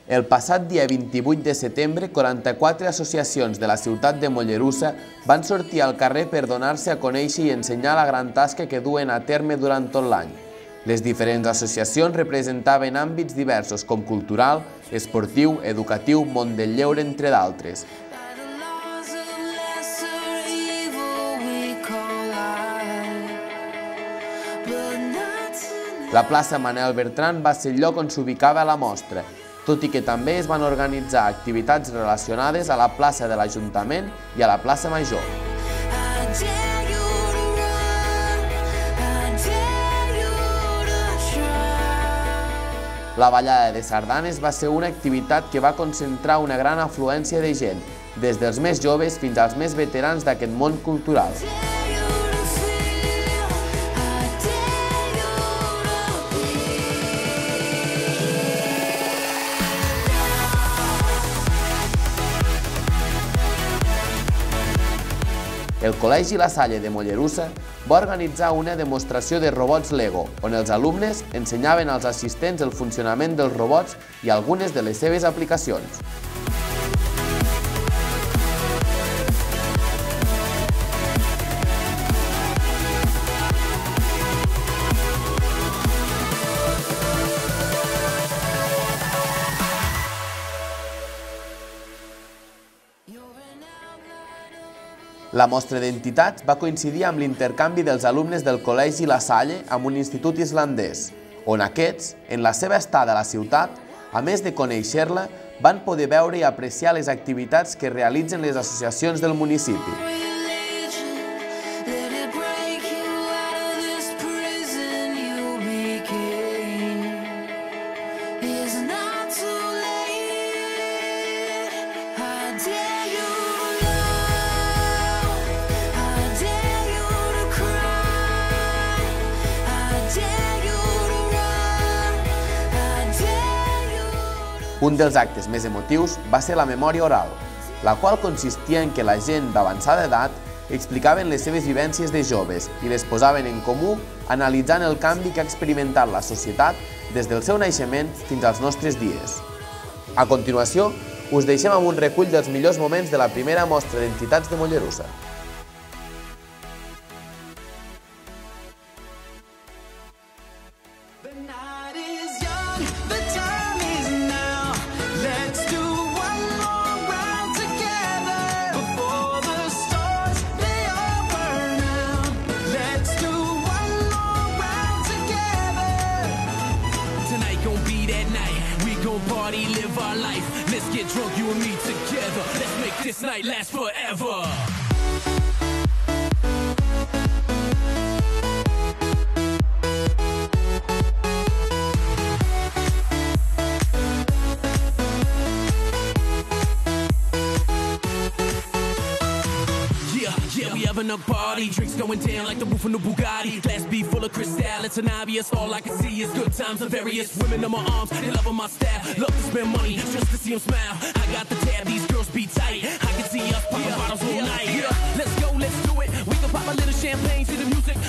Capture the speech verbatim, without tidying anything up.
El passat dia vint-i-vuit de setembre, quaranta-quatre associacions de la ciutat de Mollerussa van sortir al carrer per donar-se a conèixer i ensenyar la gran tasca que duen a terme durant tot l'any. Les diferents associacions representaven àmbits diversos com cultural, esportiu, educatiu, món del lleure, entre d'altres. La plaça Manel Bertran va ser el lloc on s'ubicava la mostra, tot i que també es van organitzar activitats relacionades a la plaça de l'Ajuntament i a la plaça Major. La ballada de sardanes va ser una activitat que va concentrar una gran afluència de gent, des dels més joves fins als més veterans d'aquest món cultural. El Col·legi La Salle de Mollerussa va organitzar una demostració de robots Lego, on els alumnes ensenyaven als assistents el funcionament dels robots i algunes de les seves aplicacions. La mostra d'entitats va coincidir amb l'intercanvi dels alumnes del Col·legi La Salle amb un institut islandès, on aquests, en la seva estada a la ciutat, a més de conèixer-la, van poder veure i apreciar les activitats que realitzen les associacions del municipi. Un dels actes més emotius va ser la memòria oral, la qual consistia en que la gent d'avançada edat explicaven les seves vivències de joves i les posaven en comú analitzant el canvi que ha experimentat la societat des del seu naixement fins als nostres dies. A continuació, us deixem amb un recull dels millors moments de la primera mostra d'entitats de Mollerussa. Party, live our life. Let's get drunk, you and me together. Let's make this night last forever. Having a party, drinks going down like the roof on the Bugatti. Glass be full of crystal, it's an obvious. All I can see is good times and various women in my arms. They loving my style, love to spend money just to see them smile. I got the tab, these girls be tight. I can see us popping bottles all night. Yeah, let's go, let's do it. We can pop a little champagne to the music.